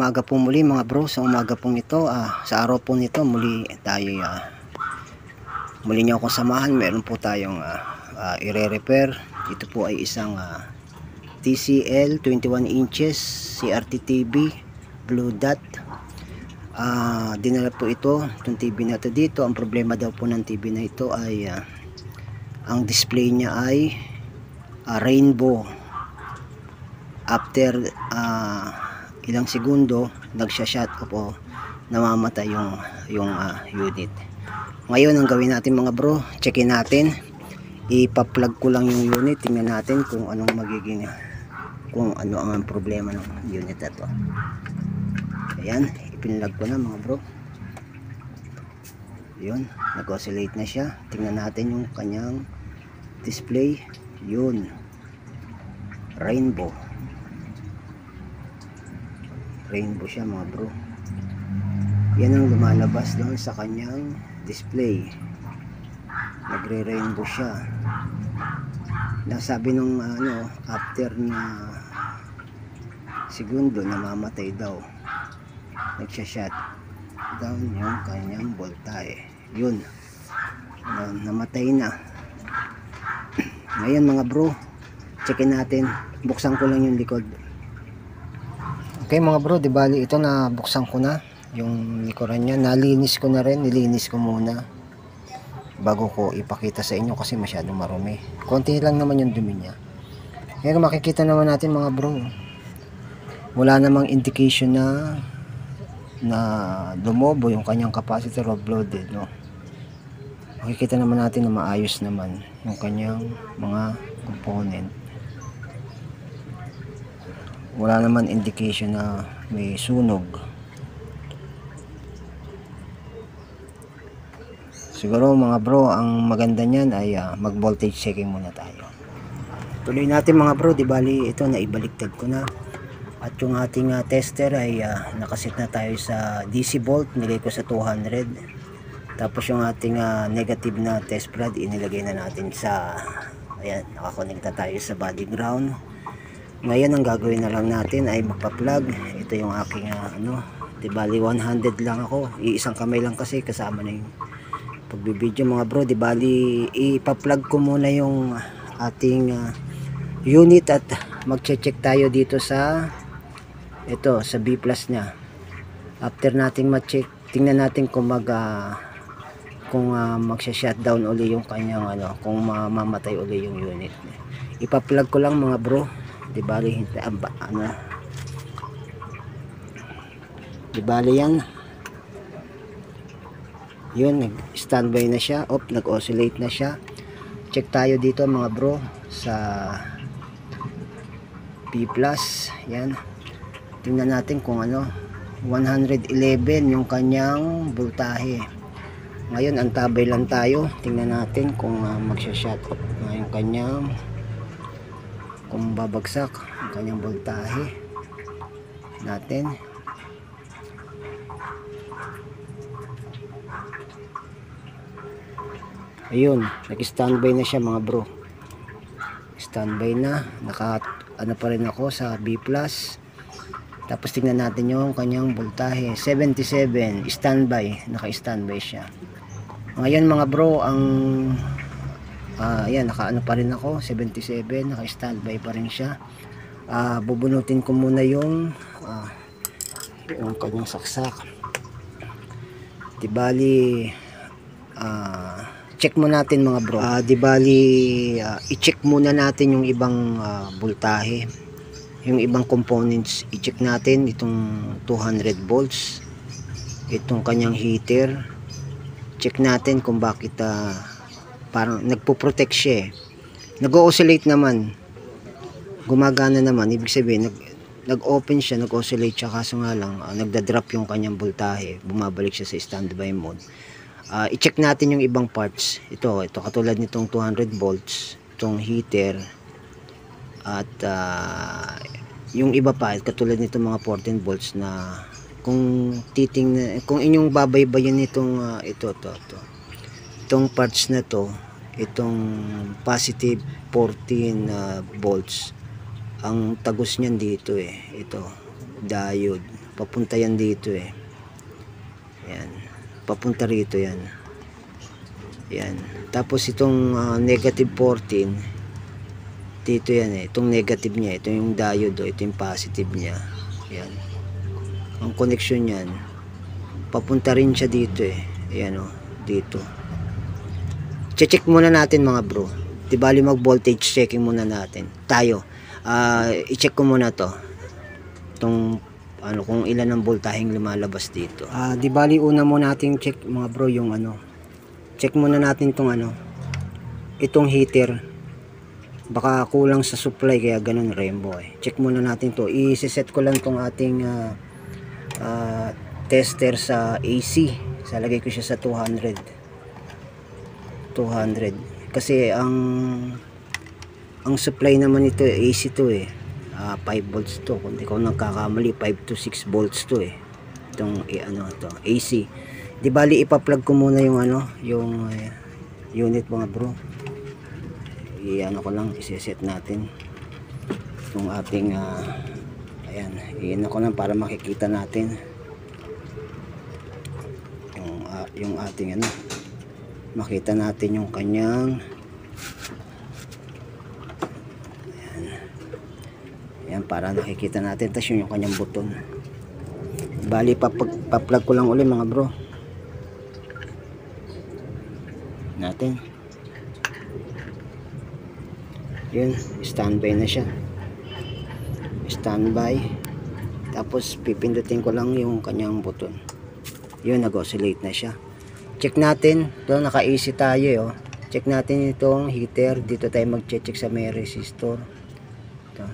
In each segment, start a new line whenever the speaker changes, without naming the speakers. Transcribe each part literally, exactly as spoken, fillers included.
umaga po muli mga bro. Sa umaga pong ito, ah, sa araw po nito muli tayo ah, muli niyo akong samahan. Meron po tayong ah, ah, ire-repair. Ito po ay isang ah, T C L twenty-one inches C R T T V Blue Dot. Ah, dinala po ito, itong T V na ito dito. Ang problema daw po ng T V na ito ay ah, ang display niya ay ah, rainbow. After uh, ilang segundo nagsha-shut off o namamatay yung yung uh, unit. Ngayon ang gawin natin mga bro, checkin natin, ipa-plug ko lang yung unit, tingnan natin kung anong magiging kung ano ang problema ng unit na to. Ayan, ipinlag ko na mga bro. Yun, nag-oscillate na siya. Tingnan natin yung kanyang display. Yun, rainbow. Rainbow siya mga bro. Yan ang lumalabas doon sa kanyang display. Nagre-rainbow siya. Nasabi nung ano, after na segundo namamatay daw. Nagsha-shut down yung kanyang voltahe. Yun. Na, namatay na. Ngayon mga bro, checkin natin. Buksan ko lang yung likod. Okay mga bro, di bali ito na buksan ko na yung likuran niya. Nalinis ko na rin, nilinis ko muna bago ko ipakita sa inyo kasi masyadong marumi. Konti lang naman yung dumi niya. Pero makikita naman natin mga bro, wala namang indication na na lumobo yung kanyang capacitor overloaded, no? Makikita naman natin na maayos naman yung kanyang mga component. Wala naman indication na may sunog. Siguro mga bro, ang maganda niyan ay uh, mag voltage checking muna tayo. Tuloy natin mga bro, di bali ito na ibaliktad ko na. At yung ating uh, tester ay uh, nakasit na tayo sa D C volt, nilagay ko sa two hundred. Tapos yung ating uh, negative na test rod inilagay na natin sa, ayan, nakakonekta tayo sa body ground. Ngayon ang gagawin na lang natin ay magpa-plug. Ito yung aking uh, ano, di bali one hundred lang ako. Iisang kamay lang kasi kasama na yung pagbibideo mga bro. Di bali ipa-plug ko muna yung ating uh, unit at magche-check tayo dito sa ito sa B plus nya. After nating ma-check, tingnan natin kung mag uh, kung uh, magsha-shutdown uli yung kanyang ano, kung mamamatay uli yung unit. Ipa-plug ko lang mga bro. Di bali hindi aba, ano, di bali yan, yun, nag standby na siya. Op, nag oscillate na siya. Check tayo dito mga bro sa P plus. Yan, tingnan natin kung ano, one eleven yung kanyang voltahe. Ngayon antabay lang tayo, tingnan natin kung uh, magsha-shut off na yung kanyang, kung babagsak ang kanyang voltahe natin. Ayun, nag-standby na siya mga bro. Standby na, naka ano pa rin ako sa B plus. Tapos tingnan natin yung kanyang voltahe, seventy-seven, standby, naka-standby siya. Ngayon mga bro, ang Uh, ayan, naka ano pa rin ako, seventy-seven, naka standby pa rin siya. Uh, bubunutin ko muna yung uh, yung kanyang saksak. Di bali uh, check mo natin mga bro. Uh, di bali uh, i-check muna natin yung ibang uh, voltahe, yung ibang components. I-check natin itong two hundred volts, itong kanyang heater. Check natin kung bakit uh, parang nagpo-protect siya eh. Nag-oscillate naman, gumagana naman, ibig sabihin nag nag-open siya, nag-oscillate siya, kaso nga lang uh, nagda-drop yung kanyang voltahe, bumabalik siya sa standby mode. Uh, i-check natin yung ibang parts. Ito, ito katulad nitong two hundred volts, itong heater, at uh, yung iba pa katulad nitong mga fourteen volts na kung titingnan, kung inyong babaybayin nitong uh, ito, to, to, itong parts na to, itong positive fourteen uh, volts, ang tagos niyan dito eh, ito diode papunta yan dito eh. Yan, papunta rito yan. Yan, tapos itong uh, negative fourteen dito yan eh, itong negative niya, ito yung diode, oh, ito yung positive niya. Yan, ang connection yan papunta rin siya dito eh. Ayan o, dito. Check muna natin mga bro. Di bali mag voltage checking muna natin. Tayo. Uh, i-check ko muna to. Itong ano, kung ilan ang voltaheng lumalabas dito. Uh, di bali una muna natin check mga bro yung ano. Check muna natin itong ano. Itong heater. Baka kulang sa supply kaya ganun rainbow eh. Check muna natin to. I-set ko lang itong ating uh, uh, tester sa A C. Salagay ko siya sa two hundred. two hundred. Kasi ang ang supply naman ito A C to eh. Uh, five volts to. Kung di ko nagkakamali, five to six volts to eh. Itong eh, ano to, A C. Di bali ipa-plug ko muna yung ano, yung uh, unit mga bro. I-ano ko lang, i-set natin itong ating uh, ayan, i-ano ko lang para makikita natin yung ating ano, makita natin yung kanyang ayan, ayan para nakikita natin. Tapos yung kanyang buton. Bali pa-plug ko lang ulit mga bro natin. Yun, standby na siya, standby. Tapos pipindutin ko lang yung kanyang buton. Yun, nag-oscillate na siya. Check natin, doon naka-A C tayo eh, oh. Check natin itong heater. Dito tayo mag-check sa may resistor. Ito.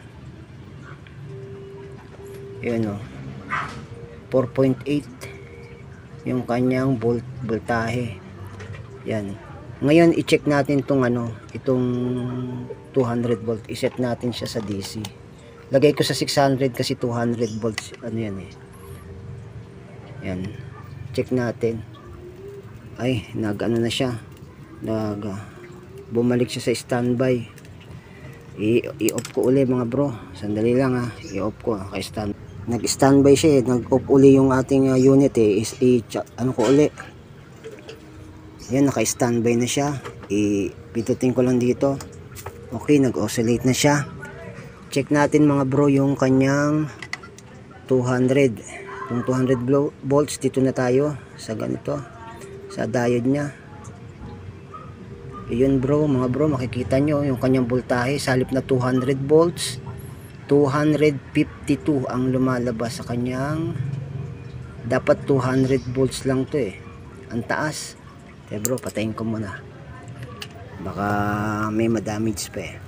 Yun oh. four point eight yung kanyang volt voltahe. Yan. Ngayon i-check natin itong ano, itong two hundred volt. I-set natin siya sa D C. Lagay ko sa six hundred kasi two hundred volts ano yan eh. Yan. Check natin. Ay, nag-ano na siya. Nag uh, bumalik siya sa standby. I-off ko uli mga bro. Sandali lang ha. I-off ko. Naka-stand. Nag-standby siya eh. Nag-off uli yung ating uh, unit eh. Is, i ano ko uli. Yan, naka-standby na siya. I-pitutin ko lang dito. Okay, nag-oscillate na siya. Check natin mga bro yung kanyang two hundred. Yung two hundred volts, dito na tayo sa ganito, sa diode nya. Ayun bro, mga bro, makikita nyo yung kanyang voltahe. Sa halip na two hundred volts, two fifty-two ang lumalabas sa kanyang. Dapat two hundred volts lang to eh. Ang taas. Kaya bro, patayin ko muna. Baka may madamage pa eh.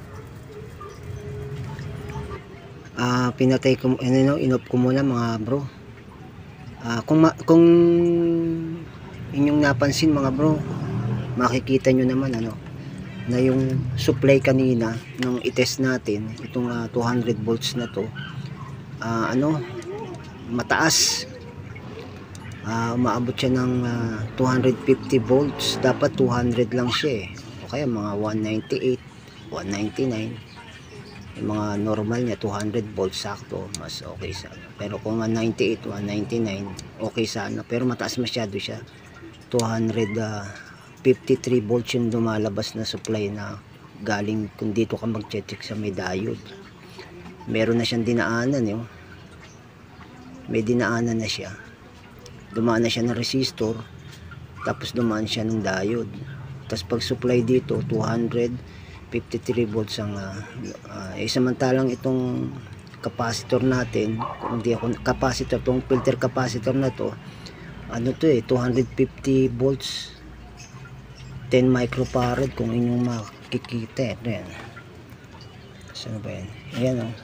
Ah, uh, pinatay ko, ano, inop ko muna mga bro. Uh, kung, ma kung inyong napansin mga bro, makikita nyo naman ano, na yung supply kanina nung itest natin, itong uh, two hundred volts na to, uh, ano, mataas. Uh, umaabot siya ng uh, two fifty volts. Dapat two hundred lang siya eh. O kaya mga one ninety-eight, one ninety-nine. Yung mga normal niya two hundred volts sakto, mas okay sana. Pero kung one ninety-eight, one ninety-nine, okay sana. Pero mataas masyado siya. two fifty-three volts yung lumalabas na supply na galing kung dito ka mag-check sa may diode. Meron na siyang dinaanan eh. May dinaanan na siya. Dumaan na siya ng resistor, tapos dumaan siya ng diode. Tapos pag supply dito two fifty-three volts ang uh, uh, eh, samantalang itong capacitor natin, kung hindi ako capacitor, itong filter capacitor na to, ano to eh, two fifty volts, ten microfarad kung inyong makikita. Ito yan. Saan ba yan? Ayan o.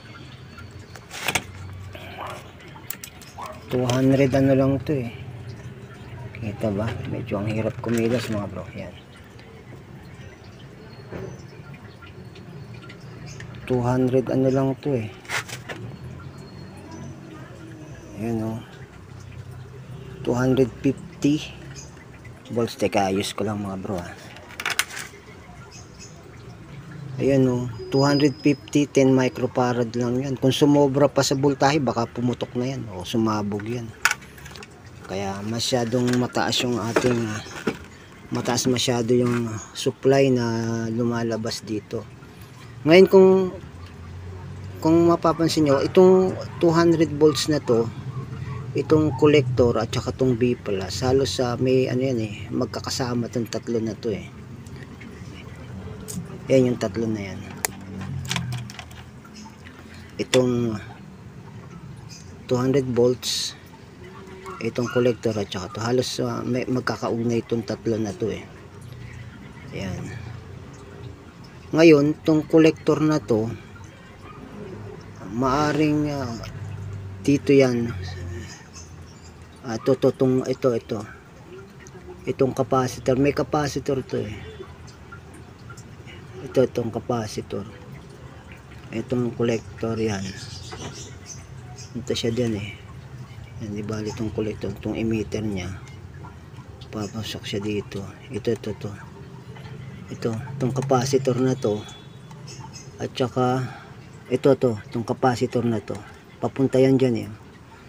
two hundred ano lang to eh. Kita ba? Medyo ang hirap kumilos mga bro. Yan. two hundred ano lang to eh. Ayan o. two fifty volts. Teka, ayos ko lang mga bro ha. Ayan o, two fifty, ten microfarad lang yan. Kung sumobra pa sa voltahe, baka pumutok na yan o sumabog yan. Kaya masyadong mataas yung ating uh, mataas masyado yung supply na lumalabas dito. Ngayon kung kung mapapansin nyo, itong two hundred volts na to, itong collector at saka itong B plus, halos sa uh, may ano yan eh, magkakasama itong tatlo na to eh. Yan yung tatlo na yan. Itong two hundred volts, itong collector at saka to, halos uh, may magkakaugnay itong tatlo na to eh. Ayan. Ngayon, itong collector na to, maaring uh, dito yan. Uh, to, to, tong, ito, ito. Itong capacitor, may capacitor to eh. Ito, itong capacitor. Itong collector yan. Ito siya dyan eh. Yan, di bali itong collector, itong emitter niya. Papasok siya dito. Ito, ito, ito. Ito, itong capacitor na to. At saka, ito, to, itong capacitor na to. Papunta yan dyan eh.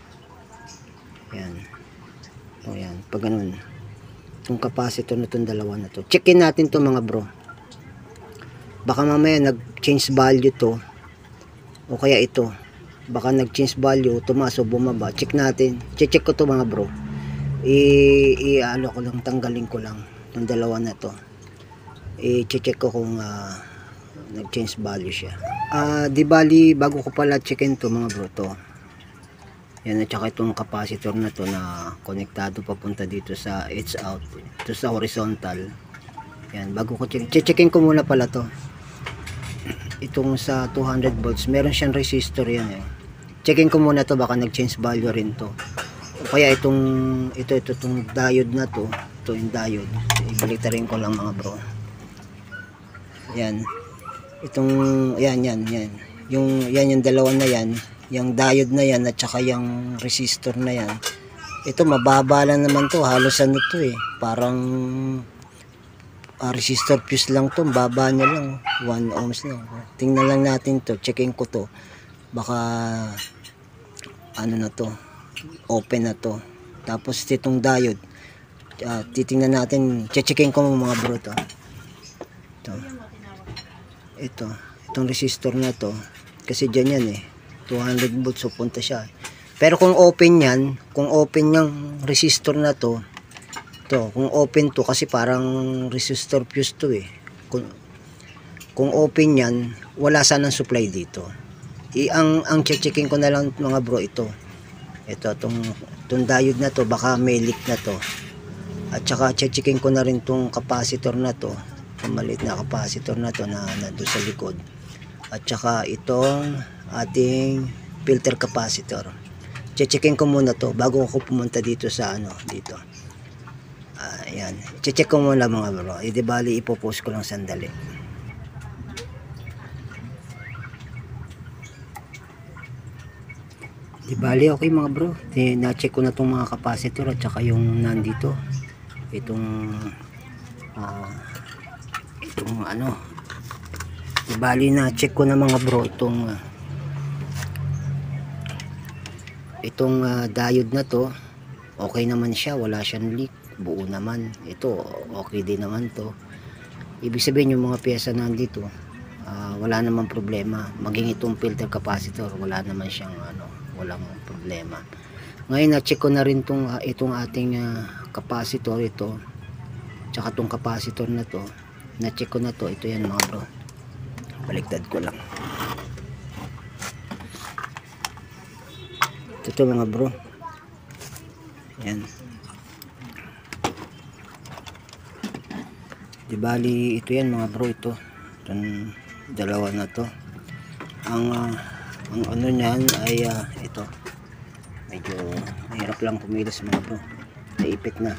Yan. O yan, pag ganun. Itong capacitor na itong dalawa na to. Checkin natin to mga bro. Baka mamaya nag-change value to. O kaya ito. Baka nag-change value, tumaas o bumaba. Check natin. Check ko to mga bro. I, i ano ko lang, tanggalin ko lang itong dalawa na to. I-check ko kung uh, nag-change value siya. Uh, di bali, bago ko pala checkin to mga bro to. Yan, at saka itong capacitor na to na konektado papunta dito sa edge out. Ito sa horizontal. Yan, bago ko check. Checkin ko muna pala to. Itong sa two hundred volts, meron siyang resistor yan eh. Checkin ko muna to, baka nag-change value rin to. O kaya itong, ito, ito, itong diode na to. Ito yung diode. Ibaliktarin ko lang mga bro. Yan. Itong, yan, yan, yan. Yung, yan yung dalawa na yan. Yung diode na yan at saka yung resistor na yan. Ito mababa lang naman to. Halos ano to eh. Parang uh, resistor fuse lang to. Baba niya lang. one ohms lang. Tingnan lang natin to. Checking ko to. Baka ano na to. Open na to. Tapos itong diode. Uh, titingnan natin. Checking ko mga bro to. Ito. Ito. Itong resistor na to. Kasi dyan yan eh. two hundred volts, so punta siya. Pero kung open yan, kung open yung resistor na to, to, kung open to, kasi parang resistor fuse to eh. Kung, kung open yan, wala sanang supply dito. I, ang, ang checking ko na lang mga bro, ito. Ito, itong, itong diode na to, baka may leak na to. At saka checking ko na rin itong capacitor na to. Itong maliit na capacitor na to na nandun sa likod. At saka itong ating filter capacitor. Che-checkin ko muna to bago ako pumunta dito sa ano, dito. Uh, ayan. Che-check ko muna mga bro. E di bali ipopost ko lang sandali. Di bali okay mga bro. E, na-check ko na tong mga capacitor at saka yung nandito. Itong uh, itong ano. Di bali na-check ko na mga bro itong uh, itong uh, diode na to. Okay naman siya, wala siyang leak, buo naman. Ito okay din naman to. Ibig sabihin yung mga pyesa nandito uh, wala namang problema. Maging itong filter capacitor, wala naman siyang ano, walang problema. Ngayon na-check ko na rin tong, uh, itong ating uh, capacitor ito. Tsaka itong capacitor na to. Na-check ko na to. Ito yan mga bro. Baliktad ko lang. Ito mga bro. Yan. Di bali ito yan mga bro, ito. Itong dalawa na to. Ang uh, ang ano niyan ay uh, ito. Medyo mahirap lang pumilis mga bro. Naipit na.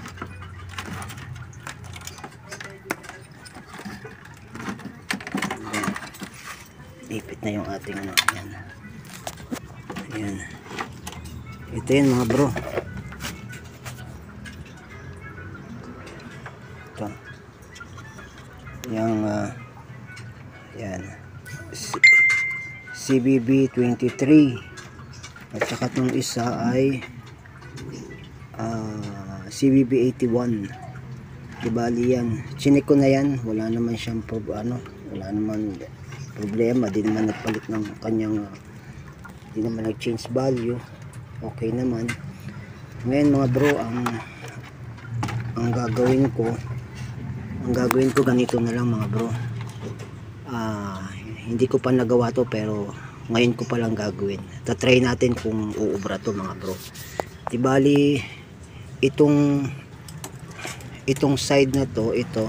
Ipit na yung ating ano. Yan. Yan. Ito yan mga bro. Ito. Yung uh, yan. C B B twenty-three at saka itong isa ay uh, C B B eighty-one. Di bali yan, chinik ko na yan, wala naman siyang prob ano, wala naman problema, di naman nagpalit ng kanyang uh, di naman nag change value, okay naman. Ngayon mga bro, ang ang gagawin ko ang gagawin ko ganito na lang mga bro. Ah, uh, hindi ko pa nagawa to pero ngayon ko pa lang gagawin. Ta-try natin kung uubra to mga bro. Di bali itong itong side na to, ito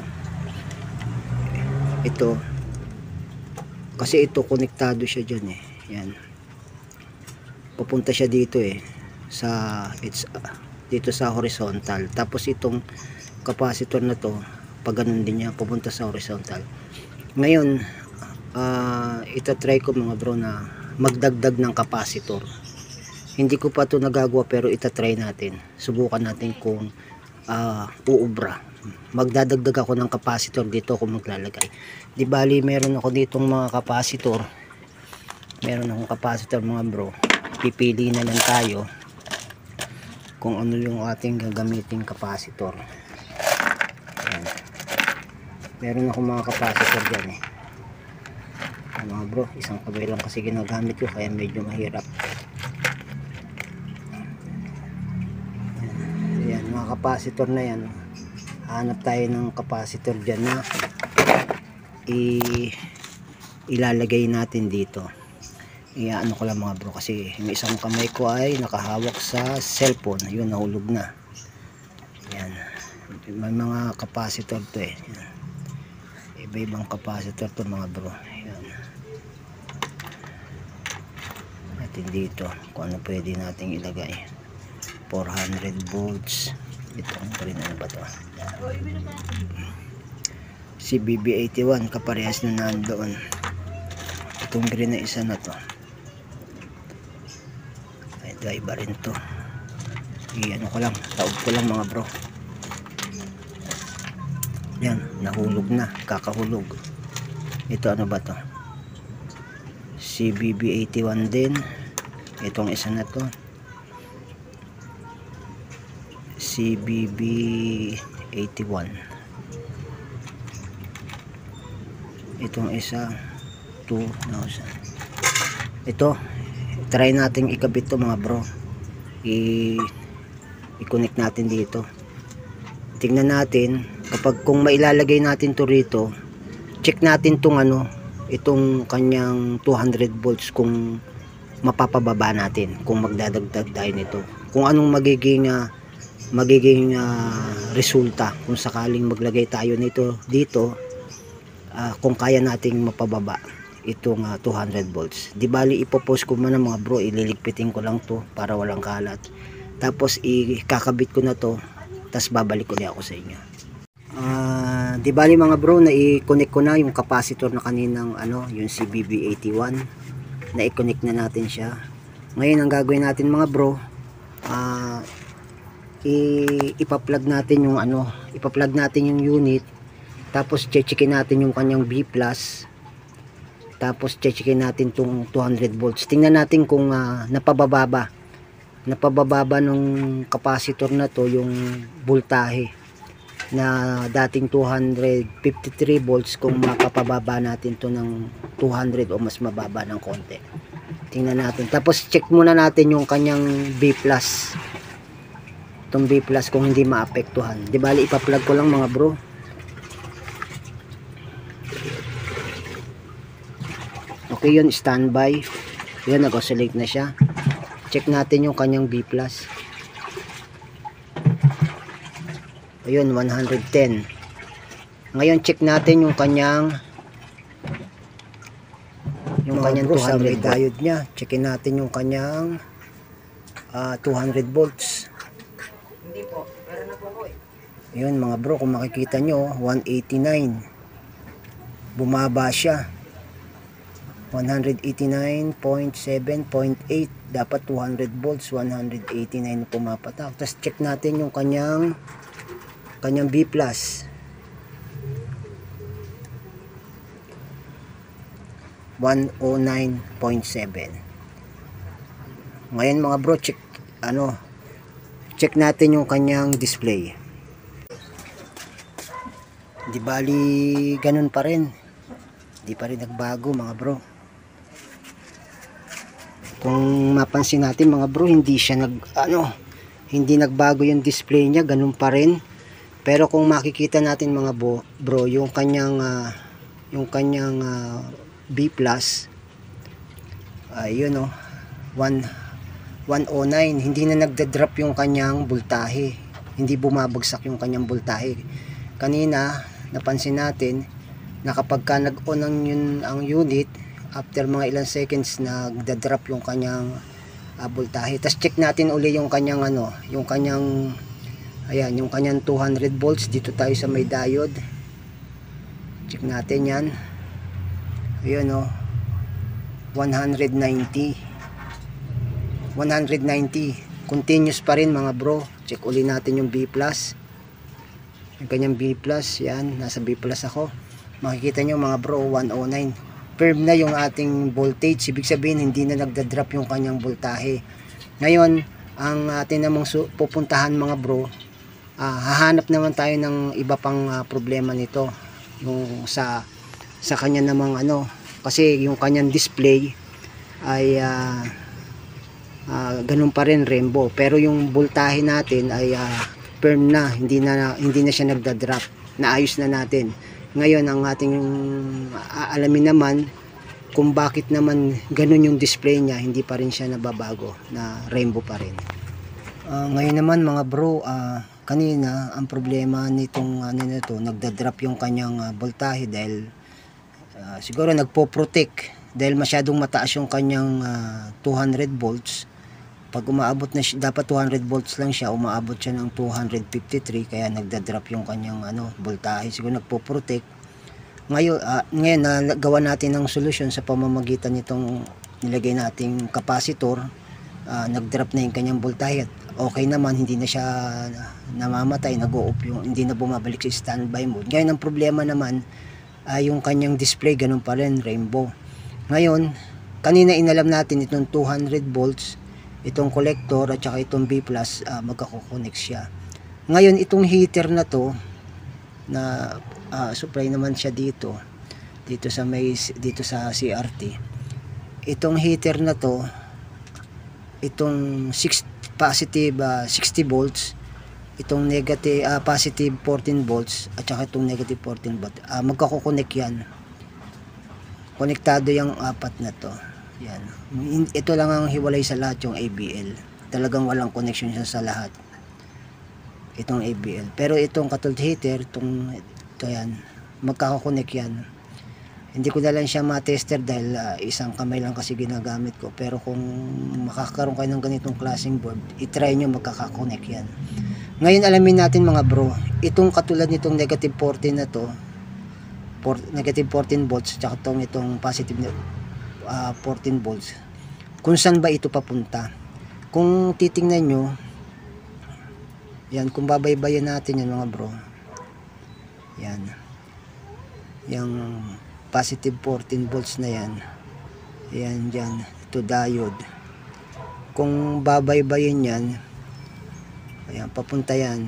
ito kasi ito konektado siya diyan eh. Yan. Pupunta siya dito eh sa it's uh, dito sa horizontal. Tapos itong capacitor na to, pag ganun din niya pupunta sa horizontal. Ngayon Uh, itatry ko mga bro na magdagdag ng capacitor. Hindi ko pa to nagagawa pero itatry natin, subukan natin kung uh, uubra. Magdadagdag ako ng capacitor dito kung maglalagay. Di bali meron ako ditong mga capacitor, meron akong capacitor mga bro. Pipili na lang tayo kung ano yung ating gagamiting capacitor. Ayan. Meron akong mga capacitor dyan eh mga bro, isang kabay lang kasi ginagamit ko kaya medyo mahirap. Ayan, mga capacitor na yan, hanap tayo ng capacitor dyan na i ilalagay natin dito. Iyaano ko lang mga bro kasi yung isang kamay ko ay nakahawak sa cellphone, yun nahulog na. Ayan, may mga capacitor to eh, iba-ibang capacitor to mga bro. Ayan, dito kung ano pwede nating ilagay. Four hundred volts. Itong rin ano ba to, C B B eighty-one, kaparehas na nandoon. Itong green na isa na to ay driver rin to. Iyan ko lang, taob ko lang mga bro. Yan, nahulog na, kakahulog. Ito ano ba to, C B B eighty-one din. Itong isa na to C B B eighty-one. Itong isa two thousand. Ito try nating ikabit to mga bro. I i-connect natin dito. Tingnan natin kapag kung mailalagay natin to rito, check natin tong ano, itong kanyang two hundred volts kung mapapababa natin, kung magdadagdag tayo nito, kung anong magiging uh, magiging uh, resulta kung sakaling maglagay tayo nito dito, uh, kung kaya nating mapababa itong uh, two hundred volts. Di bali ipopost ko muna mga bro, ililigpitin ko lang to para walang kalat, tapos ikakabit ko na to, tapos babalik ko na ako sa inyo. Uh, di bali mga bro, na i-connect ko na yung capacitor na kaninang ano, yung C B B eighty-one, na i-connect na natin siya. Ngayon ang gagawin natin mga bro, uh, ipa-plug natin yung ano, ipa-plug natin yung unit, tapos che-checkin natin yung kanyang B plus, tapos che-checkin natin tong two hundred volts. Tingnan natin kung uh, napababa napababa nung capacitor na to yung voltahe na dating two hundred fifty-three volts, kung makapababa natin to ng two hundred o mas mababa ng konti. Tingnan natin, tapos check muna natin yung kanyang B plus, itong B plus kung hindi maapektuhan. Di bali ipa-plug ko lang mga bro. Okay yun, standby yun, nag-oscillate na siya. Check natin yung kanyang B plus. Ayun, one hundred ten. Ngayon check natin yung kanyang yung mga kanyang bro, two hundred diode niya. Checkin natin yung kanyang uh, two hundred volts. Hindi po, meron na po ko eh. Yun mga bro, kung makikita nyo, one eighty-nine. Bumaba siya. one eighty-nine point seven point eight. Dapat two hundred volts, one eighty-nine pumapatak. Tapos check natin yung kanyang kanyang B plus. one oh nine point seven. Ngayon mga bro, check ano check natin yung kanyang display. Di bali ganun pa rin, di pa rin nagbago mga bro. Kung mapansin natin mga bro, hindi siya nag ano hindi nagbago yung display niya, ganun pa rin. Pero kung makikita natin mga bro, bro yung kanyang uh, yung kanyang uh, B plus, ayun uh, oh, one oh nine, hindi na nagda-drop yung kanyang voltahe, hindi bumabagsak yung kanyang voltahe. Kanina napansin natin na kapag ka nag-on ang, yun, ang unit, after mga ilang seconds nagda-drop yung kanyang uh, voltahe. Tapos check natin uli yung kanyang ano, yung kanyang ayan, yung kanyang two hundred volts. Dito tayo sa may diode, check natin yan. Ayun o, one ninety, continuous pa rin mga bro. Check uli natin yung B plus, yung kanyang B plus, yan, nasa B plus ako. Makikita nyo mga bro, one oh nine, firm na yung ating voltage. Ibig sabihin hindi na nagda-drop yung kanyang voltahe. Ngayon ang atin namang pupuntahan mga bro, uh, hahanap naman tayo ng iba pang uh, problema nito, yung sa sa kanya namang ano, kasi yung kanyang display ay uh, uh, ganun pa rin, rainbow, pero yung voltahe natin ay uh, firm na, hindi na hindi na siya nagda-drop. Naayos na natin. Ngayon ang ating aalamin naman kung bakit naman ganun yung display niya, hindi pa rin siya nababago, na rainbow pa rin. Uh, ngayon naman mga bro, uh, kanina ang problema nitong ano nito, nagda-drop yung kanyang uh, voltahe dahil uh, siguro nagpo-protect dahil masyadong mataas yung kanyang uh, two hundred volts. Pag umaabot na siya, dapat two hundred volts lang siya, umaabot siya ng two fifty-three, kaya nagda-drop yung kanyang ano, voltahe. Siguro nagpo-protect. Ngayon, uh, ngayon nagawa natin ng solusyon sa pamamagitan nitong nilagay nating capacitor. Uh, nag-drop na yung kanyang voltahe at okay naman, hindi na siya namamatay, nag-o-off yung, hindi na bumabalik sa standby mode. Ngayon ang problema naman ay uh, yung kanyang display, ganun pa rin, rainbow. Ngayon, kanina inalam natin itong two hundred volts, itong collector at saka itong B plus, uh, magkakoconnect siya. Ngayon itong heater na to, na uh, supply naman siya dito, dito sa may, dito sa C R T. Itong heater na to, itong six, positive uh, sixty volts, itong negative uh, positive fourteen volts at saka itong negative fourteen volts, uh, magkakoconnect yan. Konektado yung apat na to. Yan. Ito lang ang hiwalay sa lahat, yung A B L. Talagang walang connection siya sa lahat. Itong A B L. Pero itong cathode heater, itong ito yan, magkakakonek yan. Hindi ko na lang siya ma-tester dahil uh, isang kamay lang kasi ginagamit ko. Pero kung makakaroon kayo ng ganitong klaseng board, itry nyo, magkakakonek yan. Ngayon alamin natin mga bro, itong katulad nitong negative fourteen na to, for, negative fourteen volts, tsaka itong, itong positive uh, fourteen volts, kung saan ba ito papunta. Kung titingnan nyo yan, kung babaybayan natin yan mga bro, yan, yung positive fourteen volts na yan, yan dyan, ito diode. Kung babaybayin yan, ayan, papunta yan,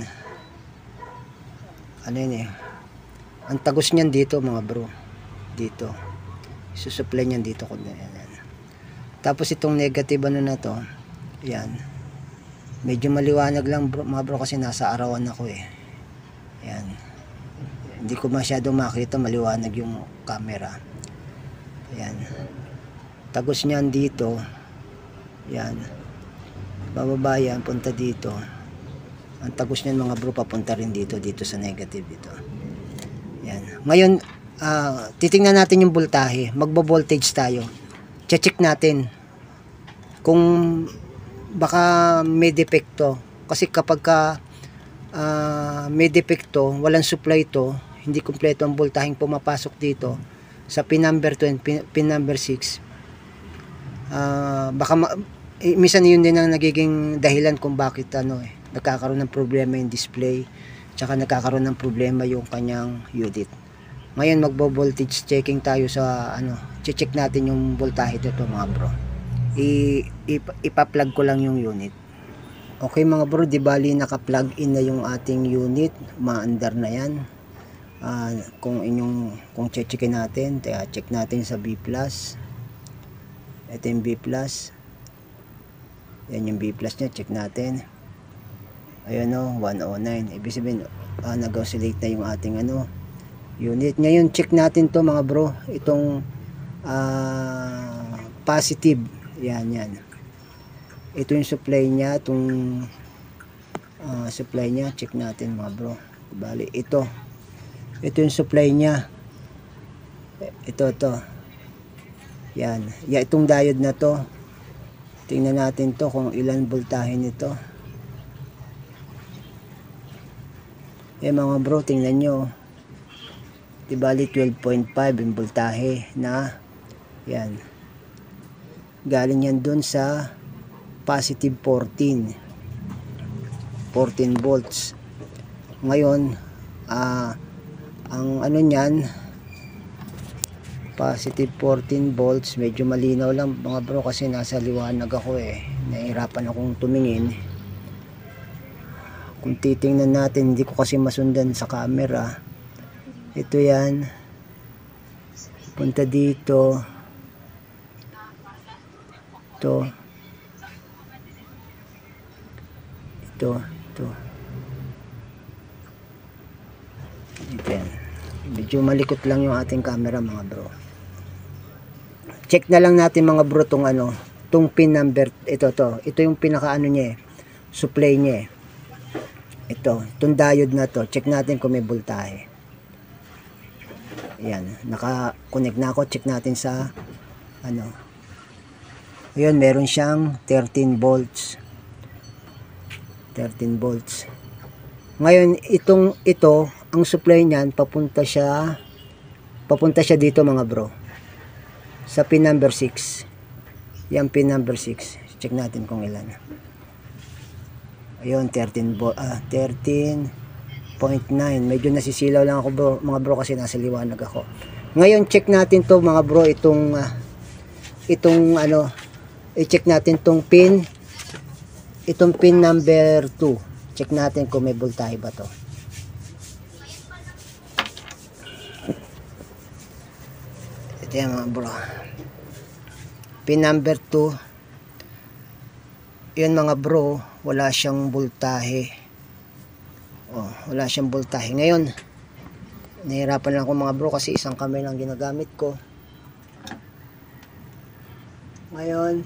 ano yun eh, ang tagos niyan dito mga bro, dito susupply niyan dito. Yan, yan. Tapos itong negative ano na to, yan, medyo maliwanag lang bro, mga bro, kasi nasa arawan ako eh. Yan, hindi ko masyado makita, maliwanag yung camera. Yan, tagos niyan dito, yan, bababa yan, punta dito. Ang tagos niyan mga bro, papunta rin dito, dito sa negative dito. Yan. Ngayon, uh, titingnan natin yung voltahe. Magbo-voltage tayo. Check natin kung baka may depekto. Kasi kapag ka, uh, may depekto, walang supply to, hindi kumpleto ang voltaheng pumapasok dito sa pin number two and pin, pin number six. Uh, baka ma eh, minsan yun din ang nagiging dahilan kung bakit ano eh, nagkakaroon ng problema yung display, tsaka nagkakaroon ng problema yung kanyang unit. Ngayon magbo-voltage checking tayo sa ano, check natin yung voltahe dito mga bro. I, ip, ipa-plug ko lang yung unit. Okay mga bro, di bali naka-plug in na yung ating unit, maandar na yan. Uh, kung inyong kung checkin natin, kaya check natin sa B plus. Ito yung B plus. Yan yung B plus nya, check natin. Ayun o, one oh nine. Ibig sabihin, uh, nag-oscillate na yung ating ano, unit. Ngayon, check natin to mga bro. Itong uh, positive. Yan, yan. Ito yung supply niya. Itong uh, supply niya. Check natin mga bro. Bali, ito. Ito yung supply niya. Ito, ito. Yan. Yan, itong diode na to. Tingnan natin to kung ilan voltahe nito. Eh mga bro, tingnan nyo. Di bali twelve point five yung voltahe na yan. Galing yan dun sa positive fourteen. fourteen volts. Ngayon, ah, uh, ang ano nyan, positive fourteen volts. Medyo malinaw lang mga bro kasi nasa liwanag ako eh. Nahihirapan akong tumingin. Kung titingnan natin, hindi ko kasi masundan sa camera. Ito yan. Punta dito. Ito. Ito. Ito. Ito yan. Medyo malikot lang yung ating camera mga bro. Check na lang natin mga bro tong ano, tong pin number. Ito to. Ito yung pinaka ano niya eh. Supply niya eh. Ito, itong diode na to, check natin kung may voltahe. Ayan, naka-connect na ako, check natin sa ano. Ayun, meron siyang thirteen volts. thirteen volts. Ngayon, itong ito, ang supply niyan papunta siya papunta siya dito mga bro. Sa pin number six. Yan pin number six. Check natin kung ilan. Ayun, thirteen point nine. Medyo nasisilaw lang ako bro, mga bro kasi nasa liwanag ako. Ngayon, check natin to mga bro, itong uh, itong ano, i-check natin tong pin. Itong pin number two. Check natin kung may voltahe ba to. Ito yan mga bro. Pin number two. Yun mga bro, wala siyang voltahe. Oh, wala siyang voltahe. Ngayon, nahirapan lang ako mga bro kasi isang kamay lang ginagamit ko. Ngayon,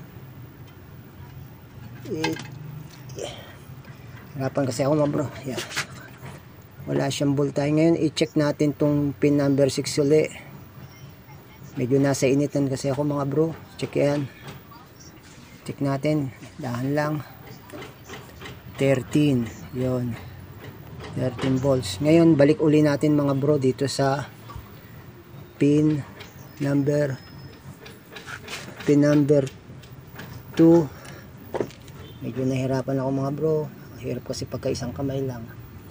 it, yeah. Hirapan kasi ako mga bro. Yeah. Wala siyang voltahe. Ngayon, i-check natin tong pin number six uli. Medyo nasa initan kasi ako mga bro. Check yan. Check natin. Dahan lang. thirteen. Yun. thirteen volts. Ngayon, balik uli natin mga bro dito sa pin number pin number two. Medyo nahirapan ako mga bro. Hirap kasi pagka isang kamay lang.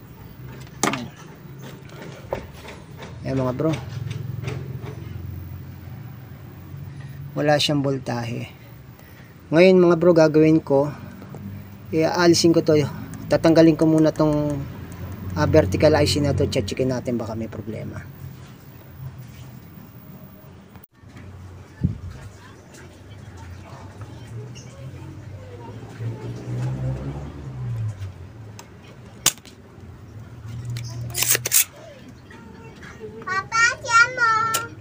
Ayan mga bro. Wala siyang voltahe. Ngayon mga bro, gagawin ko, i-aalisin ko to, tatanggalin ko muna tong uh, vertical I C na to, checkin natin baka may problema.
Papa, chiamo!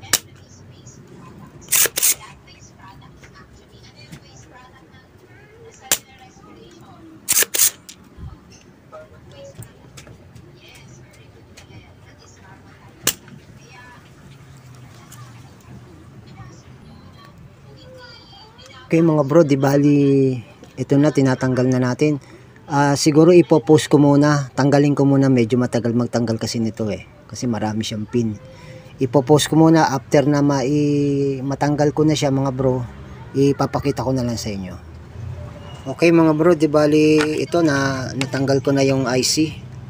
Okay mga bro, di bali ito na, tinatanggal na natin. Uh, siguro ipopost ko muna, tanggalin ko muna, medyo matagal magtanggal kasi nito eh, kasi marami siyang pin. Ipopost ko muna, after na mai matanggal ko na siya mga bro, ipapakita ko na lang sa inyo. Okay mga bro, di bali ito na natanggal ko na yung I C.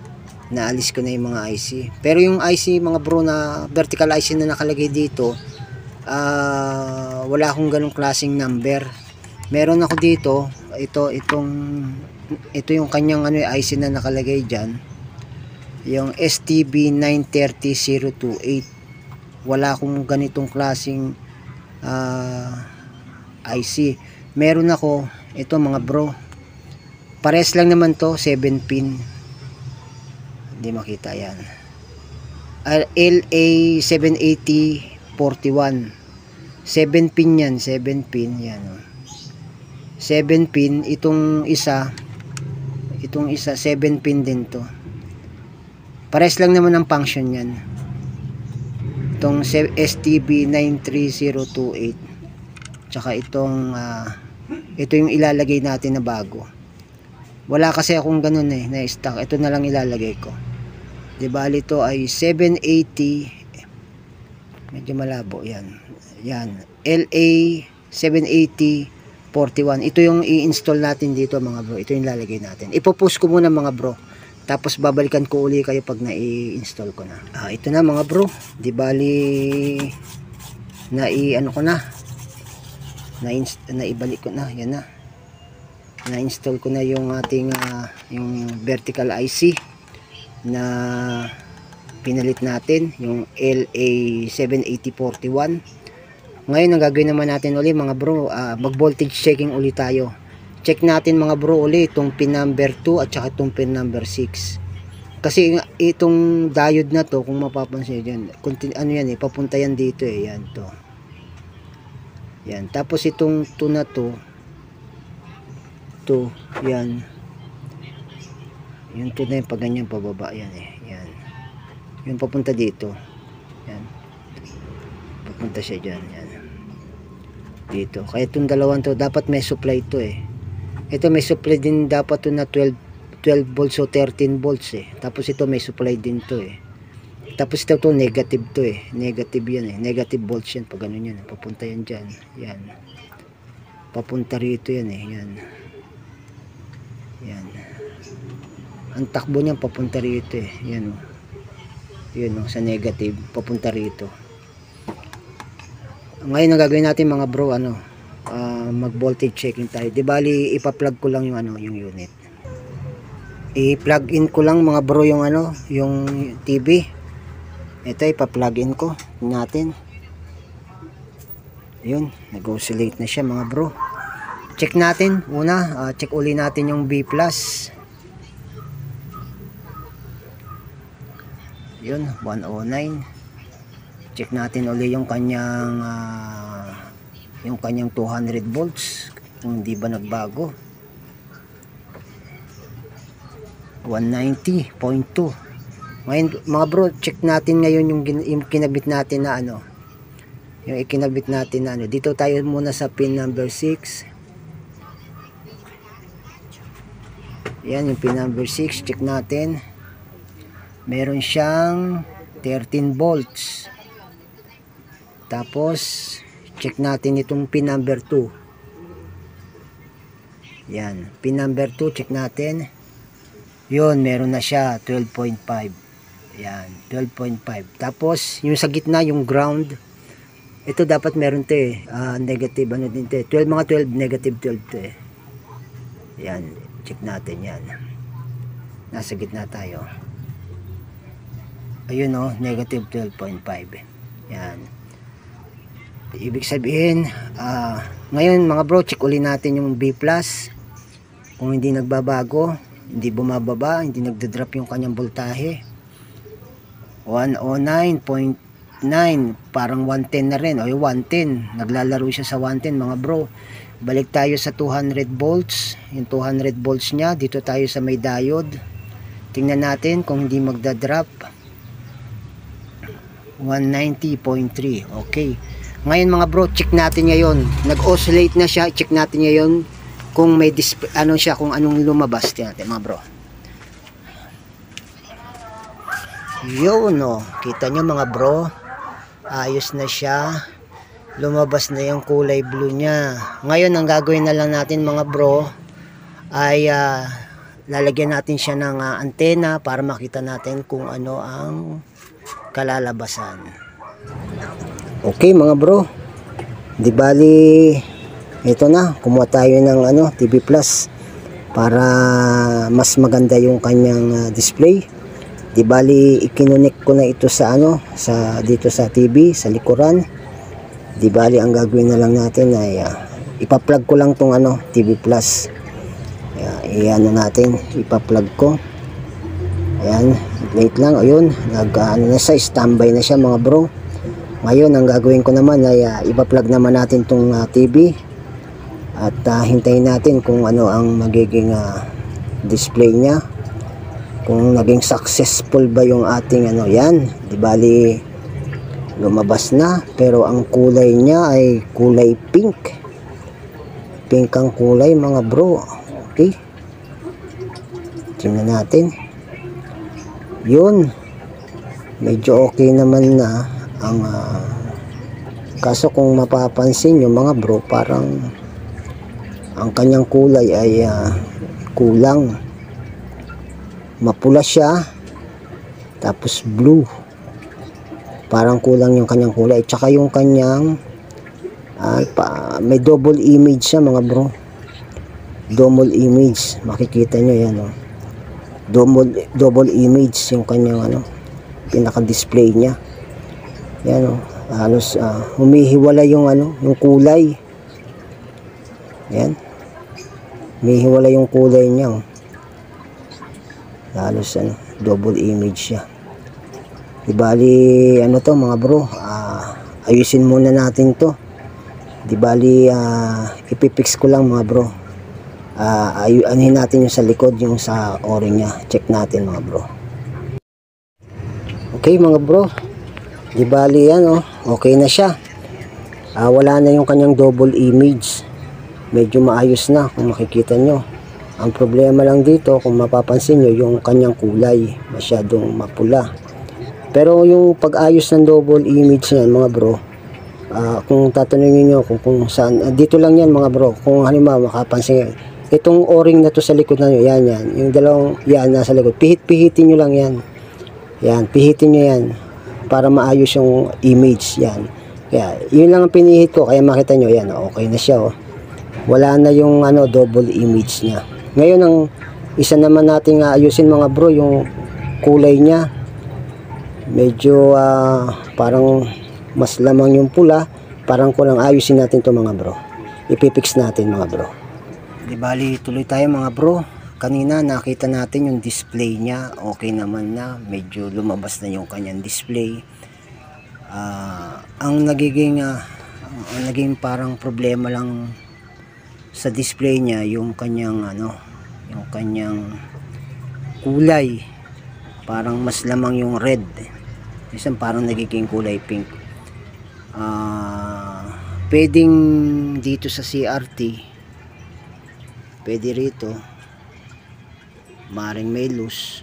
naalis ko na yung mga I C. Pero yung I C mga bro na vertical I C na nakalagay dito, uh, wala akong ganong klaseng number. Meron ako dito, ito itong ito yung kanyang ano I C na nakalagay diyan, yung S T B nine three zero zero two eight. Wala akong ganitong klaseng uh, I C. Meron ako ito mga bro, pares lang naman to, seven pin. Hindi makita yan, L A seven eighty forty-one, seven pin yan, seven pin yan, seven pin. Itong isa itong isa seven pin din to, pares lang naman ang function yan. Itong S T B nine three zero two eight, tsaka itong uh, ito yung ilalagay natin na bago. Wala kasi akong ganun eh na stock, ito na lang ilalagay ko. Di bali ito ay seven eighty, medyo malabo yan, yan L A seven eighty forty-one. Ito yung i-install natin dito mga bro, ito yung ilalagay natin. Ipopost ko muna mga bro, tapos babalikan ko uli kayo pag na-i-install ko na. Ah, ito na mga bro, di bali na i-ano ko na, na, na ibalik ko na, yan na. Na-install ko na yung ating uh, yung vertical I C na pinalit natin, yung L A seven eighty forty-one. Ngayon ang gagawin naman natin uli mga bro, uh, mag voltage checking uli tayo. Check natin mga bro uli itong pin number two at saka itong pin number six. Kasi itong diode na to, kung mapapansin dyan, ano yan eh, papunta yan dito eh, yan to. Yan, tapos itong two na to, to, yan. Yung to na yung pag ganyan pababa, yan eh, yan. Yung papunta dito, yan. Papunta siya dyan, yan. Dito, kaya itong dalawang to, dapat may supply to eh. Ito may supply din dapat to na twelve volts o thirteen volts eh. Tapos ito may supply din to eh. Tapos ito to negative to eh. Negative yan eh. Negative volts yan pag ganun yan. Papunta yan dyan. Yan. Papunta rito yan eh. Yan. Yan. Ang takbo niyan papunta rito eh. Yan o. Yun o. Sa negative. Papunta rito. Ngayon ang gagawin natin mga bro, ano, uh, mag voltage checking tayo. Di bali ipa-plug ko lang yung ano, yung unit. I-plug in ko lang mga bro yung ano, yung T V. Ito ipa-plug in ko natin. Yun, nag-oscillate na siya mga bro. Check natin una, uh, check uli natin yung B plus. Yun, one oh nine. Check natin uli yung kanyang uh, yung kanyang two hundred volts kung hindi ba nagbago. one ninety point two. Ngayon mga bro, check natin ngayon yung, yung kinabit natin na ano, yung ikinabit natin na ano. Dito tayo muna sa pin number six. Yan yung pin number six, check natin. Meron siyang thirteen volts. Tapos check natin itong pin number two. Yan, pin number two, check natin. Yun, meron na siya twelve point five. Yan, twelve point five. Tapos yung sa gitna, yung ground, ito dapat meron to eh, uh, negative ano din to eh. twelve, mga twelve, negative twelve to eh. Yan, check natin yan. Nasa gitna tayo. Ayun oh, negative twelve point five. Yan. Ibig sabihin, uh, ngayon mga bro, check uli natin yung B plus. Kung hindi nagbabago, hindi bumababa, hindi nagda-drop yung kanyang voltahe. one oh nine point nine, parang one ten na rin. O yung one ten, naglalaro siya sa one ten mga bro. Balik tayo sa two hundred volts. Yung two hundred volts niya, dito tayo sa may diode. Tingnan natin kung hindi magda-drop. one ninety point three. Okay. Ngayon mga bro, check natin ngayon. Nag-oscillate na siya. Check natin ngayon kung may display, ano siya, kung anong lumabas. Tingnan natin mga bro. Yun o. Kita nyo mga bro. Ayos na siya. Lumabas na yung kulay blue niya. Ngayon, ang gagawin na lang natin mga bro ay uh, lalagyan natin siya ng uh, antena para makita natin kung ano ang kalalabasan. Okay mga bro, di bali ito na, kumuha tayo ng ano, T V Plus para mas maganda yung kanyang uh, display. Di bali ikinunik ko na ito sa ano, sa dito sa T V sa likuran. Di bali ang gagawin na lang natin ay uh, ipa-plug ko lang tong ano, T V Plus. Ayan, i-ano natin, ipa-plug ko. Ayan, wait lang, ayun, nag ano na siya, standby na siya mga bro. Ngayon ang gagawin ko naman ay uh, ipa-plug naman natin tong uh, T V at uh, hintayin natin kung ano ang magiging uh, display niya, kung naging successful ba yung ating ano. Yan, di bali lumabas na, pero ang kulay niya ay kulay pink. Pink ang kulay mga bro. Okay, tingnan natin. Yun, medyo okay naman na ang uh, kaso kung mapapansin nyo mga bro, parang ang kanyang kulay ay uh, kulang. Mapula siya, tapos blue, parang kulang yung kanyang kulay. Tsaka yung kanyang uh, pa, may double image siya mga bro, double image, makikita nyo yan oh. double, double image yung kanyang ano, pinaka display nya. Yan oh, halos uh, humihiwala yung ano, yung kulay. Yan, humihiwala yung kulay nya oh. Halos ano, double image siya. Di bali ano to mga bro, uh, ayusin muna natin to. Di bali uh, ipipix ko lang mga bro. Uh, ay anuhin natin yung sa likod, yung sa o-ring nya. Check natin mga bro. Okay mga bro, di bali yan oh, okay na siya. Uh, wala na yung kanyang double image. Medyo maayos na kung makikita nyo. Ang problema lang dito, kung mapapansin nyo, yung kanyang kulay masyadong mapula. Pero yung pag-ayos ng double image niyan mga bro, uh, kung tatanungin nyo kung, kung saan, uh, dito lang yan mga bro. Kung halimbawa makapansin, itong o-ring na to sa likod na nyo, yan yan, yung dalawang yan nasa likod, pihit-pihitin nyo lang yan. Yan, pihitin nyo yan para maayos yung image yan. Kaya yun lang ang pinihit ko, kaya makita nyo yan, okay na siya oh. Wala na yung ano, double image niya. Ngayon ang isa naman nating ayusin mga bro, yung kulay niya. Medyo uh, parang mas lamang yung pula, parang kulang. Ayusin natin to mga bro, ipipix natin mga bro. Di bali tuloy tayo mga bro. Kanina nakita natin yung display niya, okay naman na, medyo lumabas na yung kanyang display. Uh, ang nagiging uh, ang naging parang problema lang sa display niya yung kanyang ano, yung kanyang kulay. Parang mas lamang yung red. Minsan parang nagiging kulay pink. Uh, pwedeng dito sa C R T, pwede rito, maring may loose.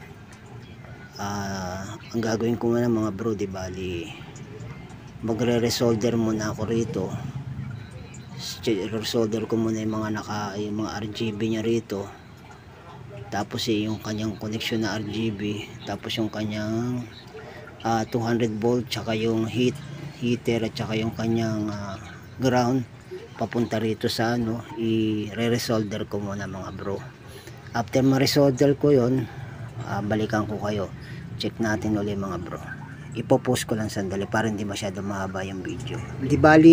Uh, ang gagawin ko muna mga bro, di bali magre-resolder muna ako rito. Resolder ko muna yung mga naka, yung mga R G B nya rito. Tapos eh, yung kanyang connection na R G B, tapos yung kanyang uh, two hundred volt, tsaka yung heat heater at tsaka yung kanyang uh, ground papunta rito sa ano, i-resolder ko muna mga bro. After ma-resolder ko yon, uh, balikan ko kayo, check natin ulit mga bro. Ipopost ko lang sandali para hindi masyado mahaba yung video. Di bali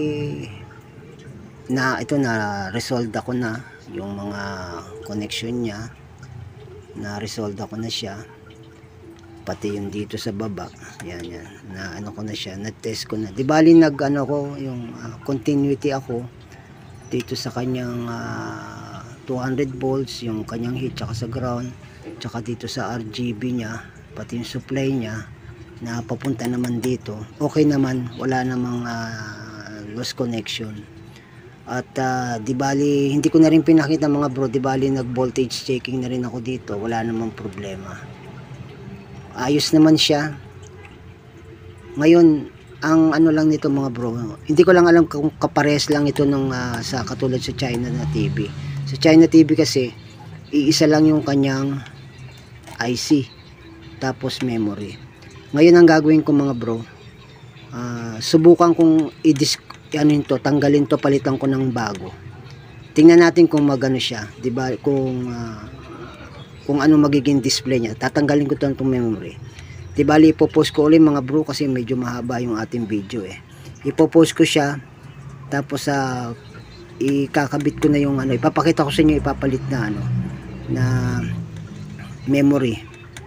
na ito, na resolve ako na yung mga connection niya, na resolve ako na siya, pati yung dito sa baba, yan yan, na ano ko na siya, na test ko na. Di bali nag ano ko, yung uh, continuity ako dito sa kanyang uh, two hundred volts, yung kanyang heat tsaka sa ground, tsaka dito sa R G B nya, pati yung supply nya na papunta naman dito, okay naman, wala namang uh, lost connection. At uh, di bali hindi ko na rin pinakita mga bro, di bali nag voltage checking na rin ako dito, wala namang problema, ayos naman siya. Ngayon ang ano lang nito mga bro, hindi ko lang alam kung kapares lang ito nung uh, sa katulad sa China na T V. Sa China T V kasi iisa lang yung kanyang I C tapos memory. Ngayon ang gagawin ko mga bro, uh, subukan kong i-dis ano yun to, tanggalin to, palitan ko ng bago. Tingnan natin kung magano siya, 'di ba? Kung uh, kung ano magiging display niya. Tatanggalin ko 'tong memory. 'Di ba, ipo-post ko ulit mga bro kasi medyo mahaba yung ating video eh. Ipo-post ko siya tapos uh, ikakabit ko na yung ano, ipapakita ko sa inyo ipapalit na ano na memory.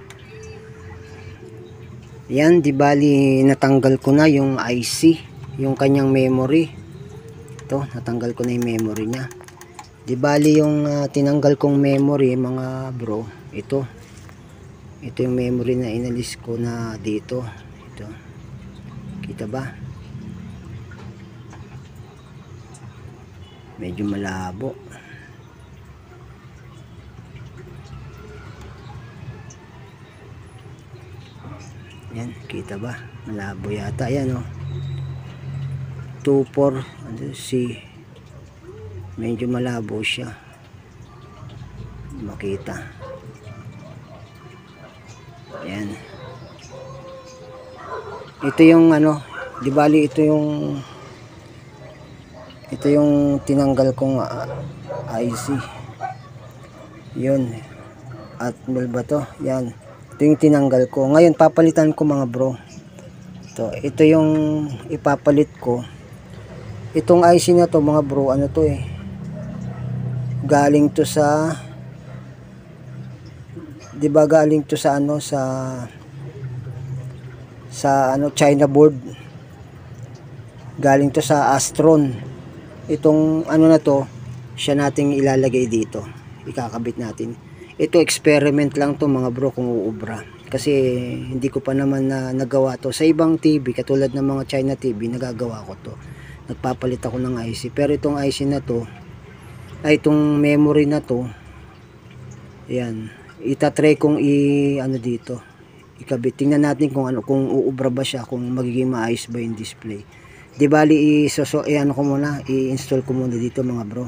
Yan, 'di bali natanggal ko na yung I C, yung kanyang memory. Ito, natanggal ko na yung memory niya. Di bali yung uh, tinanggal kong memory mga bro, ito ito yung memory na inalis ko na dito. Ito, kita ba? Medyo malabo. Yan, kita ba? Malabo yata yan, oh. two four ano si medyo malabo siya makita. Ayan, ito yung ano, di bali ito yung ito yung tinanggal kong uh, I C yun, at mil ba to? Yan, ito yung tinanggal ko. Ngayon papalitan ko mga bro, ito, ito yung ipapalit ko. Itong I C na to mga bro, ano to eh, galing to sa, di ba galing to sa ano, sa sa ano, China board, galing to sa Astron. Itong ano na to, siya nating ilalagay dito, ikakabit natin. Ito experiment lang to mga bro kung uubra, kasi hindi ko pa naman na nagawa to sa ibang T V katulad ng mga China T V. Nagagawa ko to, nagpapalit ako ng I C, pero itong I C na to, ay itong memory na to, yan, itatry kong i ano dito, ikabit. Tingnan natin kung ano, kung uubra ba siya, kung magiging maayos ba yung display. Di bali i so, so eh, ano ko muna, i-install ko muna dito mga bro.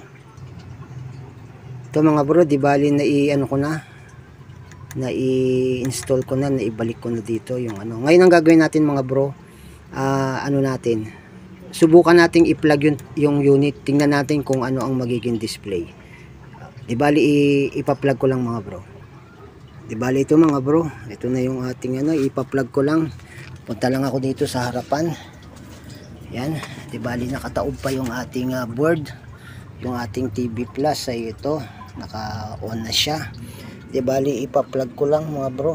Ito mga bro, di bali na i ano ko na na i-install ko na, na ibalik ko na dito yung ano. Ngayon ang gagawin natin mga bro, uh, ano natin, subukan nating i-plug yung, yung unit. Tingnan natin kung ano ang magiging display. Di bali ipa-plug ko lang mga bro. Di bali ito mga bro, ito na yung ating ano, ipa-plug ko lang. Punta lang ako dito sa harapan. Yan, di bali nakataob pa yung ating uh, board. Yung ating T V Plus ay ito, naka-on na siya. Di bali ipa-plug ko lang mga bro.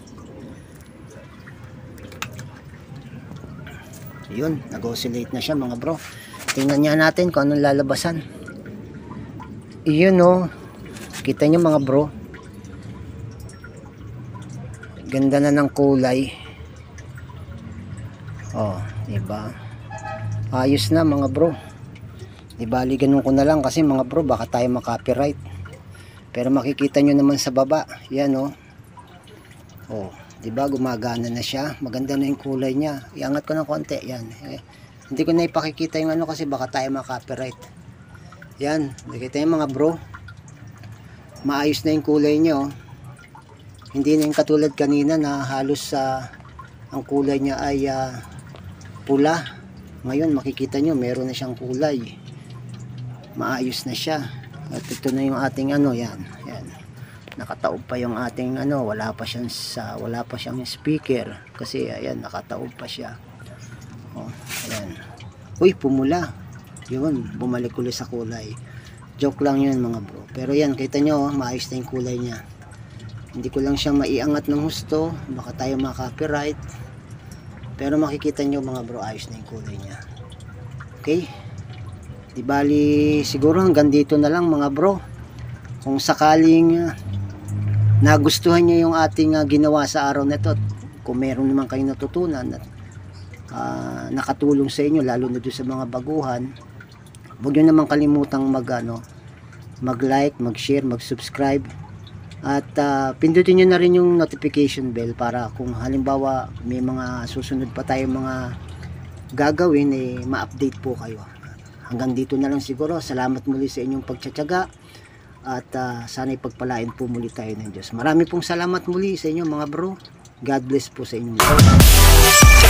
Yun, nag-oscillate na siya mga bro. Tingnan niya natin kung anong lalabasan. Yun oh, kita nyo mga bro, ganda na ng kulay. Oh, diba? Ayos na mga bro. Di bali ganun ko na lang kasi mga bro baka tayo makopyright. Pero makikita nyo naman sa baba, yan oh. Oh, diba gumagana na siya, maganda na yung kulay niya. Iangat ko ng konti, yan eh, hindi ko na ipakikita yung ano kasi baka tayo makopyright. Yan, nakita yung mga bro, maayos na yung kulay niya oh. Hindi na yung katulad kanina na halos uh, ang kulay niya ay uh, pula. Ngayon makikita nyo meron na siyang kulay, maayos na siya. At ito na yung ating ano, yan, yan. Nakataob pa yung ating ano, wala pa siyang sa wala pa siyang speaker kasi ayan, nakataob pa siya. Oh, ayan. Uy, pumula. Yun, bumalik ulit sa kulay. Joke lang yun mga bro. Pero yan, kita nyo, oh, maayos na yung kulay niya. Hindi ko lang siyang maiangat ng husto, baka tayo maka-copyright. Pero makikita nyo mga bro, ayos na yung kulay niya. Okay? Di bali, siguro hanggang dito na lang mga bro. Kung sakaling uh, nagustuhan nyo yung ating uh, ginawa sa araw na ito, kung meron naman kayong natutunan at uh, nakatulong sa inyo, lalo na doon sa mga baguhan, huwag nyo naman kalimutang mag, ano, mag-like, mag-share, mag-subscribe. At uh, pindutin nyo na rin yung notification bell para kung halimbawa may mga susunod pa tayong mga gagawin, eh, ma-update po kayo. Hanggang dito na lang siguro. Salamat muli sa inyong pagtsatsaga at uh, sana ipagpalain po muli tayo ng Diyos. Marami pong salamat muli sa inyo mga bro. God bless po sa inyo.